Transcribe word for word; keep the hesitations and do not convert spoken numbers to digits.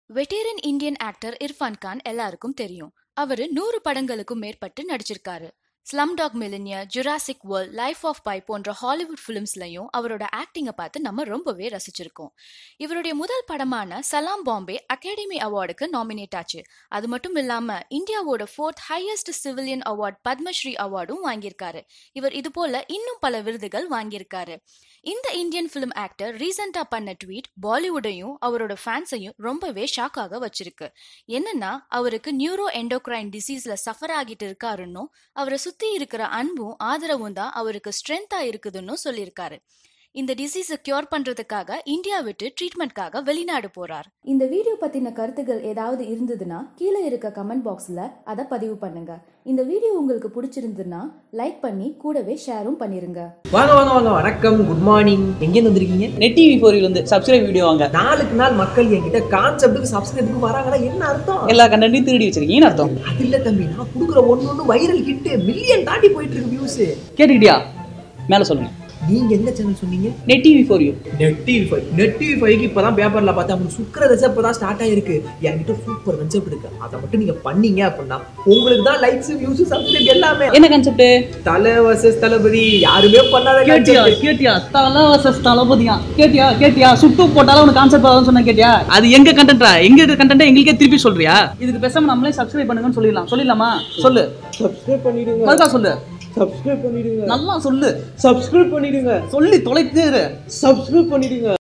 Veteran Indian actor Irrfan Khan எல்லாருக்கும் தெரியும். அவரு நூறு படங்களுக்கும் மேற்பட்டு நடிச்சிருக்காரு. Slumdog Millionaire, Jurassic World, Life of Pi போன்ற ஹாலிவுட் பிலிம்ஸ்லயும் அவரோட ஆக்டிங்கை பார்த்து நம்ம ரொம்பவே ரசிச்சிருக்கோம். இவருடைய முதல் படமான சலாம் பாம்பே அகாடமி அவார்டுக்கு நாமினேட் ஆச்சு. அது மட்டும் இல்லாம இந்தியாவோட fourth highest civilian award Padma Shri அவார்டும் வாங்கியிருக்காரு. இவர் இது போல இன்னும் பல விருதுகள் வாங்கியிருக்காரு. இந்த இந்தியன் பிலிம் ஆக்டர் ரீசெண்டா பண்ண ட்வீட் பாலிவுட்டையும் அவரோட ஃபேன்ஸையும் ரொம்பவே ஷாக்காக வச்சிருக்கு. என்னன்னா, அவருக்கு நியூரோ எண்டோக்ரைன் டிசீஸ்ல சஃபர் ஆகிட்டு இருக்காருன்னு, அவரை சுத்தி இருக்கிற அன்பும் ஆதரவும் தான் அவருக்கு ஸ்ட்ரென்த்தா இருக்குதுன்னு சொல்லியிருக்காரு. இந்த டிசீஸை கியூர் பண்றதுக்காக இந்தியா விட்டு ட்ரீட்மெண்ட்காக வெளிநாடு போறார். இந்த வீடியோ பத்தின கருத்துகள் ஏதாவது இருந்ததுன்னா கீழே இருக்க கமெண்ட் பாக்ஸ்ல அதை பதிவு பண்ணுங்க. இந்த வீடியோ உங்களுக்கு பிடிச்சிருந்ததுன்னா லைக் பண்ணி கூடவே ஷேரும் பண்ணிருங்க. வாங்க வாங்க வாங்க வணக்கம், குட் மார்னிங். எங்க வந்திருக்கீங்க? நெட் டிவி ஃபோர் யூ வந்து சப்ஸ்கிரைப் வீடியோ வாங்க. நாளுக்கு நாள் மக்கள் என்கிட்ட கான்செப்ட்டுக்கு சப்ஸ்கிரைபுக்கு வராங்கன்னா என்ன அர்த்தம்? எல்லா கண்டென்ட்டையும் திருடி வச்சிருக்கீங்கன்னு அர்த்தம். அது இல்ல தம்பி, நான் கொடுக்குற ஒன்னு ஒன்னு வைரல் ஹிட் மில்லியன் தாண்டி போயிட்டு இருக்கு வியூஸ். கேட்டுக்கிட்டியா? மேல சொல்லுங்க. நீங்க எந்த சேனல் சொன்னீங்க? Net TV for you. Net TV five. Net TV five க்கு இப்பதான் பேப்பர்ல பார்த்தா உங்களுக்கு சுக்கர தசை இப்பதான் ஸ்டார்ட் ஆயிருக்கு. என்கிட்ட சூப்பர் கான்செப்ட் இருக்கு. அதை மட்டும் நீங்க பண்ணீங்க அப்படின்னா உங்களுக்கு தான் லைக்ஸ், வியூஸ், சப்ஸ்கிரைப் எல்லாமே. என்ன கான்செப்ட்? தலை வர்சஸ் தளபதி. யாருமே பண்ணாத கேட்டியா? கேட்டியா? தலை வர்சஸ் தளபதியா? கேட்டியா? கேட்டியா? சுட்டு போட்டாலும் உனக்கு கான்செப்ட் வரும்னு சொன்னா கேட்டியா? அது எங்க கண்டென்ட்டா? எங்க இருக்க கண்டென்ட் எங்களுக்கே திருப்பி சொல்றியா? இதுக்கு பேசாம நம்மளே சப்ஸ்கிரைப் பண்ணுங்கன்னு சொல்லிடலாம். சொல்லிடலாமா? சொல்லு. சப்ஸ்கிரைப் பண்ணிடுங்க. மறுக்கா சொல்லு. சப்ஸ்கிரைப் பண்ணிடுங்க. நல்லா சொல்லு. சப்ஸ்கிரைப் பண்ணிடுங்க. சொல்லி தொலைத்தே இரு. சப்ஸ்கிரைப் பண்ணிடுங்க.